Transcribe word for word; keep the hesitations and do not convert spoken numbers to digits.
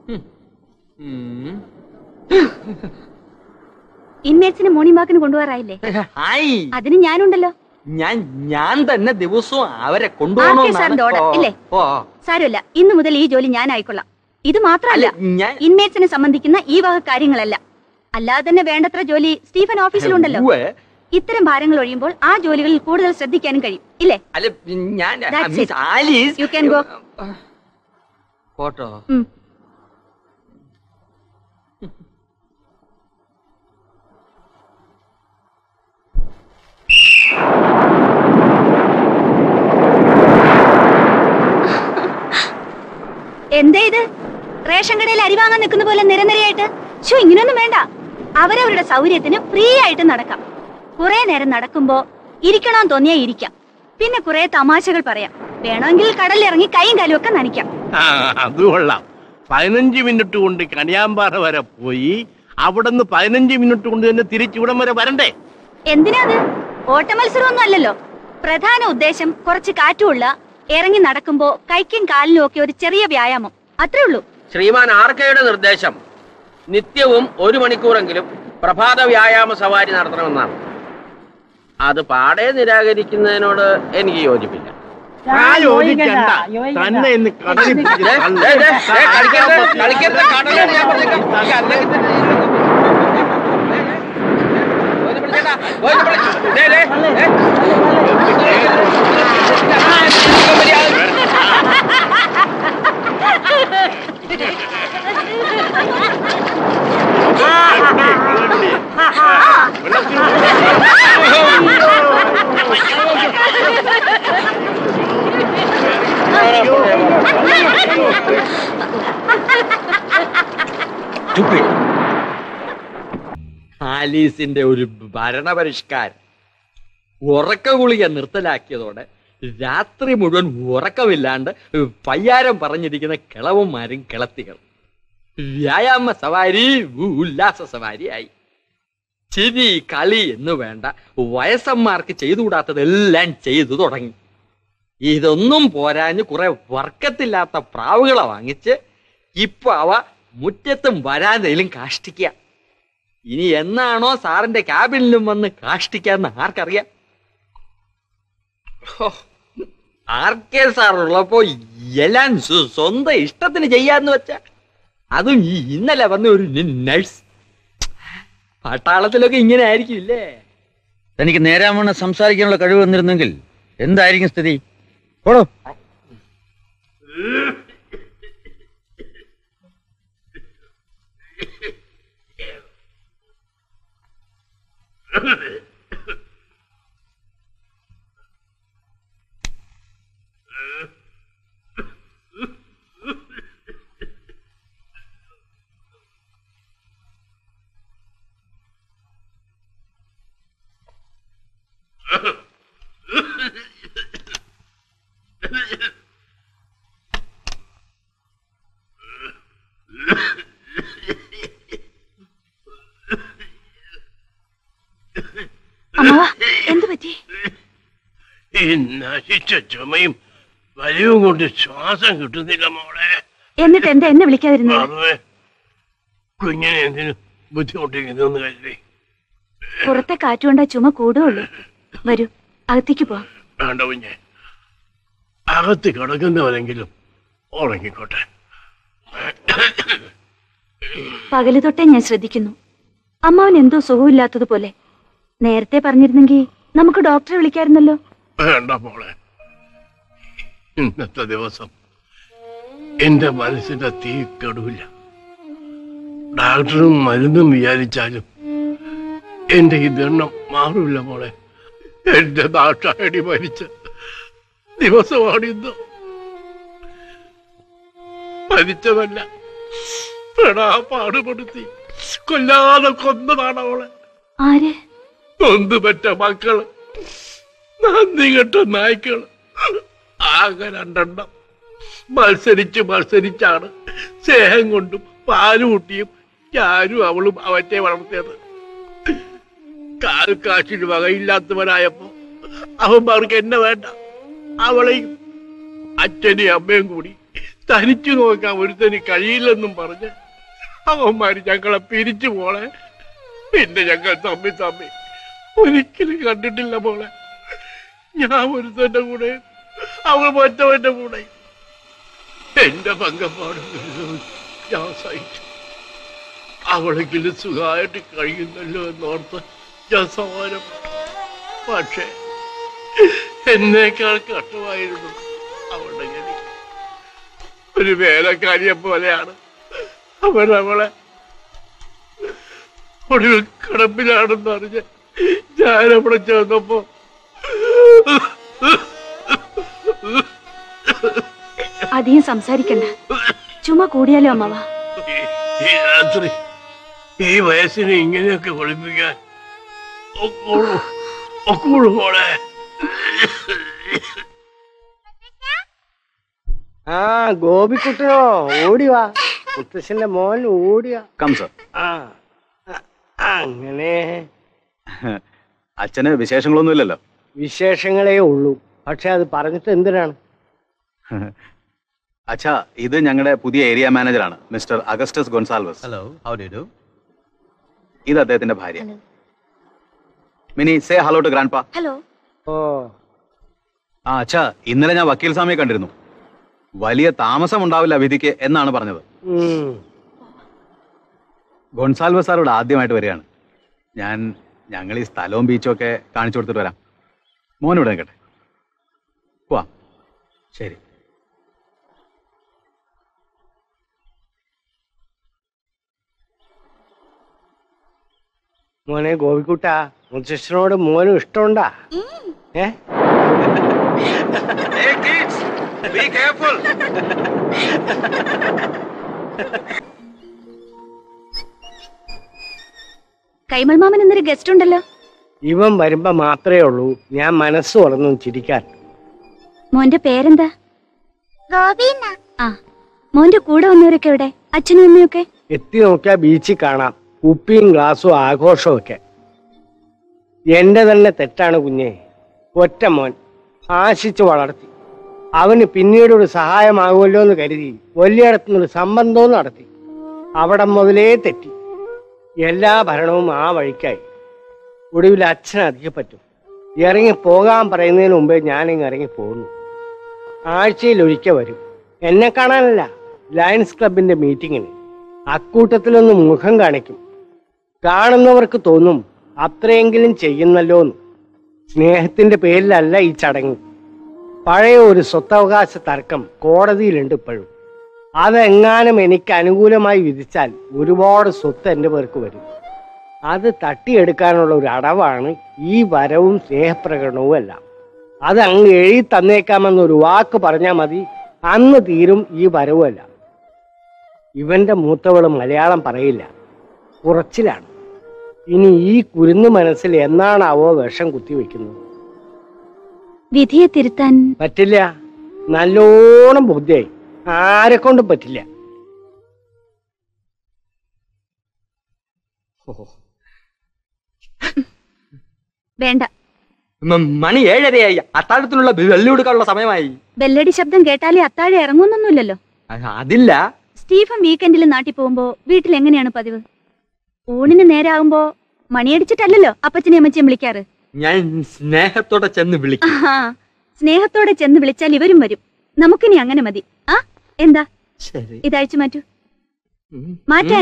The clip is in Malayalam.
ഇൻമേറ്റ്സിന് മോർണിംഗ് വാക്കിന് കൊണ്ടുപോകാറായില്ലേ? അതിന് ഞാനുണ്ടല്ലോ. ഞാൻ ഞാൻ തന്നെ ദിവസവും അവരെ കൊണ്ടുപോകണോ? സാരമില്ല, ഇന്നു മുതൽ ഈ ജോലി ഞാൻ ആയിക്കൊള്ളാം. ഇത് മാത്രമല്ല, ഇൻമേറ്റ്സിനെ സംബന്ധിക്കുന്ന ഈ വക കാര്യങ്ങളല്ല, അല്ലാതെ തന്നെ വേണ്ടത്ര ജോലി സ്റ്റീഫൻ ഓഫീസിലുണ്ടല്ലോ. ഇത്തരം ഭാരങ്ങൾ ഒഴിയുമ്പോൾ ആ ജോലികളിൽ കൂടുതൽ ശ്രദ്ധിക്കാനും കഴിയും, ഇല്ലേ? You can go. എന്തേ ഇത്? റേഷൻ കടയിൽ അരി വാങ്ങാൻ നിൽക്കുന്ന പോലെ നിരനിരയായിട്ട്? ഷോ, ഇങ്ങനെയൊന്നും വേണ്ട. അവരവരുടെ സൗകര്യത്തിന് ഫ്രീ ആയിട്ട് നടക്കാം. കുറെ നേരം നടക്കുമ്പോ ഇരിക്കണമെന്ന് തോന്നിയാ ഇരിക്കാം. പിന്നെ കുറെ തമാശകൾ പറയാം. വേണമെങ്കിൽ കടലിറങ്ങി കൈയും കാലും ഒക്കെ നനയ്ക്കാം. അത് കൊള്ളാം. പതിനഞ്ച് മിനിറ്റ് കൊണ്ട് കണിയാമ്പാറ വരെ പോയി അവിടുന്ന് പതിനഞ്ച് മിനിറ്റ് കൊണ്ട് തന്നെ തിരിച്ചിവിടം വരെ വരണ്ടേ? എന്തിനാ അത്? ഓട്ട മത്സരമൊന്നും അല്ലല്ലോ. പ്രധാന ഉദ്ദേശം കുറച്ച് കാറ്റുള്ള ഇറങ്ങി നടക്കുമ്പോ കൈക്കും കാലിനും ഒക്കെ ഒരു ചെറിയ വ്യായാമം, അത്രേ ഉള്ളൂ. ശ്രീമാൻ ആർക്കയുടെ നിർദ്ദേശം നിത്യവും ഒരു മണിക്കൂറെങ്കിലും പ്രഭാത വ്യായാമ സവാരി നടത്തണമെന്നാണ്. അത് പാടെ നിരാകരിക്കുന്നതിനോട് എനിക്ക് യോജിപ്പില്ല. ആലീസിന്റെ ഒരു ഭരണപരിഷ്കാരം ഉറക്ക ഗുളിക നിർത്തലാക്കിയതോടെ രാത്രി മുഴുവൻ ഉറക്കമില്ലാണ്ട് പയ്യാരം പറഞ്ഞിരിക്കുന്ന കിളവന്മാരും കിളത്തികൾ വ്യായാമ സവാരി ഉല്ലാസ സവാരിയായി. ചിരി കളി എന്ന് വേണ്ട വയസ്സന്മാർക്ക് ചെയ്തുകൂടാത്തതെല്ലാം ചെയ്തു തുടങ്ങി. ഇതൊന്നും പോരാഞ്ഞ് കുറെ വർക്കത്തില്ലാത്ത പ്രാവുകളെ വാങ്ങിച്ച് ഇപ്പൊ അവ മുറ്റത്തും വരാന്തയിലും കാഷ്ടിക്കുക. ഇനി എന്നാണോ സാറിന്റെ ക്യാബിനിലും വന്ന് കാഷ്ടിക്കാന്ന് ആർക്കറിയാം? ആർ കെ സാർ ഉള്ളപ്പോ എല്ലാം സ്വന്തം ഇഷ്ടത്തിന് ചെയ്യാന്ന് വെച്ച, അതും ഈ ഇന്നലെ വന്ന ഒരു നഴ്സ്. പട്ടാളത്തിലൊക്കെ ഇങ്ങനെ ആയിരിക്കില്ലേ? തനിക്ക് നേരാമണ്ണം സംസാരിക്കാനുള്ള കഴിവ് വന്നിരുന്നെങ്കിൽ എന്തായിരിക്കും സ്ഥിതി? ഓടോ. എന്തു പറ്റി? ഈ നശിച്ച ചുമയും വലിവും കൊണ്ട് ശ്വാസം കിട്ടുന്നില്ല മോളെ. എന്നിട്ട് എന്താ എന്നെ വിളിക്കാതിരുന്നത്? കുഞ്ഞിനെ എന്തിനു ബുദ്ധിമുട്ടിക്കുന്നു കരുതി. പുറത്തെ കാറ്റുകൊണ്ടാ ചുമ കൂടുള്ളൂ. വരൂ, അകത്തേക്ക് പോവാം. വേണ്ട കുഞ്ഞെ, അകത്ത് കിടക്കുന്നവരെങ്കിലും ഉറങ്ങിക്കോട്ടെ. പകല് തൊട്ടേ ഞാൻ ശ്രദ്ധിക്കുന്നു. അമ്മാവൻ എന്തോ സുഖമില്ലാത്തതുപോലെ. നേരത്തെ പറഞ്ഞിരുന്നെങ്കിൽ നമുക്ക് ഡോക്ടറെ വിളിക്കായിരുന്നല്ലോ. വേണ്ട മോളെ, ഇന്നത്തെ ദിവസം എന്റെ മനസ്സിന്റെ തീ കെടൂല. ഡോക്ടറും മരുന്നും വിചാരിച്ചാലും എന്റെ ഈ ദണ്ണം മാറില്ല മോളെ. എന്റെ ദാക്ഷായടി മരിച്ച ദിവസമാണിന്ന്. മരിച്ചതല്ല, പെടാ പാടുപെടുത്തി കൊല്ലാതെ കൊന്നതാണ് അവളെ. ആര്? നൊന്തുപെറ്റ മക്കള്, നന്ദി കെട്ട നായ്ക്കള്. ആകെ രണ്ടെണ്ണം. മത്സരിച്ച് മത്സരിച്ചാണ് സ്നേഹം കൊണ്ടും പാലുകൂട്ടിയും ഞാനും അവളും അവറ്റെ വളർത്തിയത്. കാൽ കാശിന് വകയില്ലാത്തവനായപ്പോ അവന്മാർക്ക് എന്നെ വേണ്ട, അവളെയും അച്ഛനെയും അമ്മയും കൂടി തനിച്ചു നോക്കാൻ ഒരുത്തന് കഴിയില്ലെന്നും പറഞ്ഞ് അവന്മാര് ഞങ്ങളെ പിരിച്ചു പോളെ. പിന്നെ ഞങ്ങൾ തമ്മി തമ്മി ഒരിക്കലും കണ്ടിട്ടില്ല മോളെ. ഞാൻ ഒരുത്തന്റെ കൂടെ, അവൾ മറ്റവന്റെ കൂടെ. എന്റെ പങ്കപ്പാട് ഞാൻ സഹിച്ചു. അവളെങ്കിലും സുഖമായിട്ട് കഴിയുന്നല്ലോ എന്നോർത്ത് ഞാൻ സമാനം. പക്ഷേ എന്നേക്കാൾ കഷ്ടമായിരുന്നു അവളുടെ ഗതി. ഒരു വേലക്കാരിയെ പോലെയാണ് അവരവളെ. ഒടുവിൽ കിടപ്പിലാണെന്ന് അറിഞ്ഞ് ഞാനവിടെ ചേർന്നപ്പോ അധികം സംസാരിക്കണ്ട, ചുമ കൂടിയാലോ അമ്മവ. ഈ രാത്രി ഈ വയസ്സിനെ ഇങ്ങനെയൊക്കെ ഒളിപ്പിക്കാൻ ഒക്കൂളു മോളെ. ആ ഗോപിക്കുട്ടനോ, ഓടിവാ. മുത്തശ്ശന്റെ മോൻ ഓടിയാ. Come sir. ആ അങ്ങനെ അച്ഛന് വിശേഷങ്ങളൊന്നുമില്ലല്ലോ? വിശേഷങ്ങളേ ഉള്ളൂ. പക്ഷെ അത് പറഞ്ഞിട്ട് എന്തിനാണ്? അച്ഛാ, ഇത് ഞങ്ങളുടെ പുതിയ ഏരിയ മാനേജറാണ്, mister Augustus Gonsalves. Hello, how do you do? ഇത് അദ്ദേഹത്തിന്റെ ഭാര്യ. Mini, say hello to grandpa. Hello. ഓ ആ അച്ഛാ, ഇന്നലെ ഞാൻ വക്കീൽ സ്വാമിയെ കണ്ടിരുന്നു. വലിയ താമസം ഉണ്ടാവില്ല വിധിക്ക് എന്നാണ് പറഞ്ഞത്. ഉം. ഗൊൺസാൽവസ് സാറോട് ആദ്യമായിട്ട് വരികയാണ് ഞാൻ. ഞങ്ങൾ ഈ സ്ഥലവും ബീച്ചും ഒക്കെ കാണിച്ചു കൊടുത്തിട്ട് വരാം. മോനിവിടെ നിൽക്കട്ടെ. പോവാം. ശരി. മോനെ ഗോപിക്കുട്ടാ, മുത്തശ്ശനോട് മോനും ഇഷ്ടമുണ്ടാ? ഏ കൈമൾ മാമൻ എന്നൊരു ഗസ്റ്റ് ഉണ്ടല്ലോ. ഇവൻ വരുമ്പോ മാത്രമേ ഉള്ളൂ ഞാൻ മനസ്സ് തുറന്നും ചിരിക്കാൻ. മോന്റെ പേരെന്താ? ആ, മോന്റെ കൂടെ വന്നവരൊക്കെ എവിടെ? അച്ഛനും അമ്മയൊക്കെ? എത്തി നോക്കിയാ ബീച്ചിൽ കാണാം ഉപ്പിയും ഗ്ലാസും ആഘോഷവും ഒക്കെ. എന്റെ തന്നെ തെറ്റാണ് കുഞ്ഞെ. ഒറ്റ മോൻ ആശിച്ചു വളർത്തി. അവന് പിന്നീട് ഒരു സഹായമാകുമല്ലോ എന്ന് കരുതി വലിയടത്തുനിന്നൊരു സംബന്ധവും നടത്തി. അവിടെ മുതലേ തെറ്റി. എല്ലാ ഭരണവും ആ വഴിക്കായി. ഒടുവിൽ അച്ഛൻ അധികപ്പറ്റും. ഇറങ്ങി പോകാൻ പറയുന്നതിന് മുമ്പേ ഞാനിങ്ങ് ഇറങ്ങി പോകുന്നു. ആഴ്ചയിൽ ഒരിക്കൽ വരും. എന്നെ കാണാനല്ല, ലയൺസ് ക്ലബിന്റെ മീറ്റിങ്ങിന്. അക്കൂട്ടത്തിലൊന്ന് മുഖം കാണിക്കും. കാണുന്നവർക്ക് തോന്നും അത്രയെങ്കിലും ചെയ്യുന്നല്ലോ എന്ന്. സ്നേഹത്തിന്റെ പേരിലല്ല ഈ ചടങ്ങ്. പഴയ ഒരു സ്വത്തവകാശ തർക്കം കോടതിയിലുണ്ട് ഇപ്പോഴും. അതെങ്ങാനും എനിക്ക് അനുകൂലമായി വിധിച്ചാൽ ഒരുപാട് സ്വത്ത് എൻ്റെ പേർക്ക് വരും. അത് തട്ടിയെടുക്കാനുള്ള ഒരു അടവാണ് ഈ വരവും സ്നേഹപ്രകടനവും എല്ലാം. അത് അങ്ങ് എഴുതി തന്നേക്കാമെന്നൊരു വാക്ക് പറഞ്ഞാൽ മതി, അന്ന് തീരും ഈ വരവുമല്ല. ഇവന്റെ മൂത്തവള് മലയാളം പറയില്ല, കുറച്ചിലാണ്. ഇനി ഈ കുരുന്നു മനസ്സിൽ എന്നാണാവോ വിഷം കുത്തിവെക്കുന്നത്? വിധിയെ തിരുത്താൻ പറ്റില്ല. നല്ലോണം ബുദ്ധിയായി. ആരെ കൊണ്ടും പറ്റില്ല. വേണ്ട. മണി ഏഴരയായി. അത്താഴത്തിനുള്ള വെള്ളി കൊടുക്കാനുള്ള സമയമായി. ബെല്ലടി ശബ്ദം കേട്ടാലേ അത്താഴെ ഇറങ്ങുന്നൊന്നുമില്ലല്ലോ. അതില്ല. സ്റ്റീഫൻ വീക്കെൻഡിൽ നാട്ടിൽ പോകുമ്പോ വീട്ടിൽ എങ്ങനെയാണ് പതിവ്? ഊണിന് നേരാകുമ്പോ മണിയടിച്ചിട്ടല്ലല്ലോ അപ്പച്ചനെ അമ്മച്ചയും വിളിക്കാറ്. ഞാൻ സ്നേഹത്തോടെ ചെന്ന് വിളിക്കും. ആ, സ്നേഹത്തോടെ ചെന്ന് വിളിച്ചാൽ ഇവരും വരും. നമുക്കിനി അങ്ങനെ മതി. ആ, എന്താ? ശരി, ഇതഴിച്ചു മാറ്റൂ. മാറ്റാൻ.